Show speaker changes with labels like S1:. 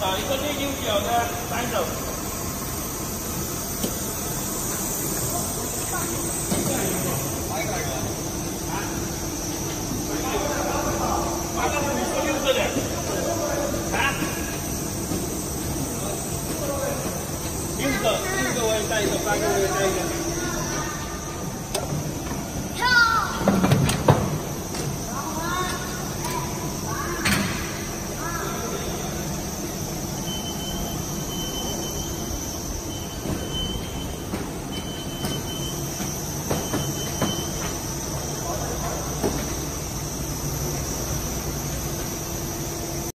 S1: 找一个内右脚的单手。八个5个6个的，啊？6个我也带一个，8个我也带一个。